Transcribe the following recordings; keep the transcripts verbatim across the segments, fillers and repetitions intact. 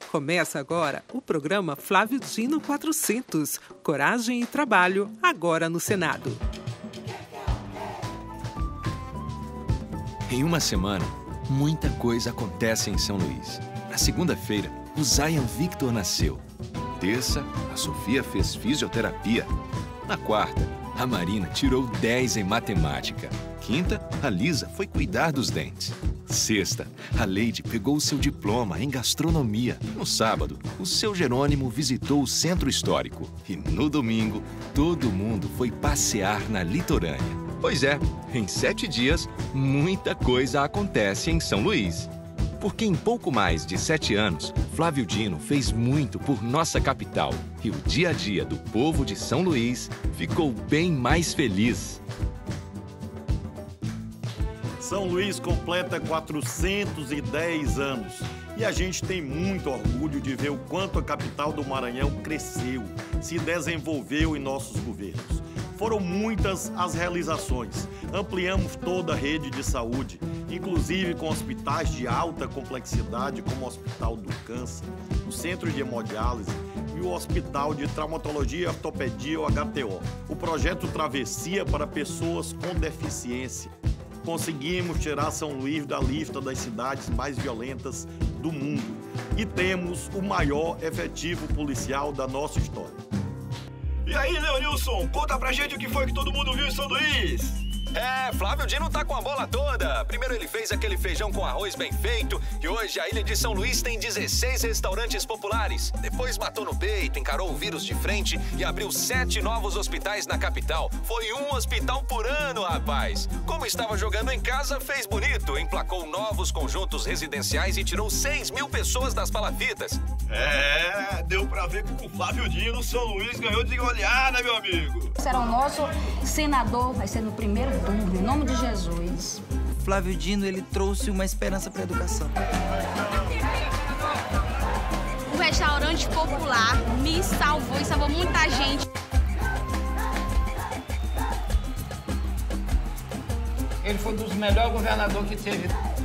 Começa agora o programa Flávio Dino quatrocentos. Coragem e trabalho, agora no Senado. Em uma semana, muita coisa acontece em São Luís. Na segunda-feira, o Zion Victor nasceu. Terça, a Sofia fez fisioterapia. Na quarta, a Marina tirou dez em matemática. Quinta, a Lisa foi cuidar dos dentes. Sexta, a Leide pegou o seu diploma em gastronomia. No sábado, o seu Jerônimo visitou o centro histórico. E no domingo, todo mundo foi passear na litorânea. Pois é, em sete dias, muita coisa acontece em São Luís. Porque em pouco mais de sete anos, Flávio Dino fez muito por nossa capital. E o dia a dia do povo de São Luís ficou bem mais feliz. São Luís completa quatrocentos e dez anos e a gente tem muito orgulho de ver o quanto a capital do Maranhão cresceu, se desenvolveu em nossos governos. Foram muitas as realizações. Ampliamos toda a rede de saúde, inclusive com hospitais de alta complexidade, como o Hospital do Câncer, o Centro de Hemodiálise e o Hospital de Traumatologia e Ortopedia, o H T O. O projeto Travessia para pessoas com deficiência. Conseguimos tirar São Luís da lista das cidades mais violentas do mundo. E temos o maior efetivo policial da nossa história. E aí, Leonilson, conta pra gente o que foi que todo mundo viu em São Luís. É, Flávio Dino tá com a bola toda. Primeiro ele fez aquele feijão com arroz bem feito e hoje a ilha de São Luís tem dezesseis restaurantes populares. Depois matou no peito, encarou o vírus de frente e abriu sete novos hospitais na capital. Foi um hospital por ano, rapaz. Como estava jogando em casa, fez bonito. Emplacou novos conjuntos residenciais e tirou seis mil pessoas das palafitas. É, deu pra ver que com o Flávio Dino, São Luís ganhou de goleada, meu amigo. Será o nosso senador, vai ser no primeiro turno, em nome de Jesus. Flávio Dino, ele trouxe uma esperança para a educação. O restaurante popular me salvou e salvou muita gente. Ele foi um dos melhores governadores que teve.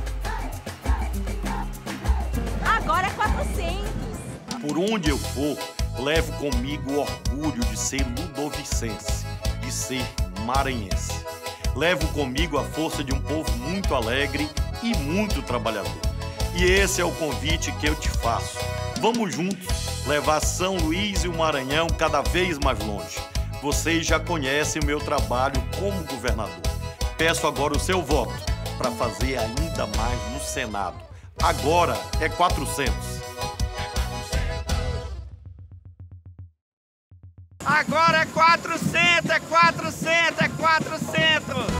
Agora é quatrocentos. Por onde eu for, levo comigo o orgulho de ser ludovicense, de ser maranhense. Levo comigo a força de um povo muito alegre e muito trabalhador. E esse é o convite que eu te faço. Vamos juntos levar São Luís e o Maranhão cada vez mais longe. Vocês já conhecem o meu trabalho como governador. Peço agora o seu voto para fazer ainda mais no Senado. Agora é quatrocentos. Agora é quatrocentos, é quatrocentos.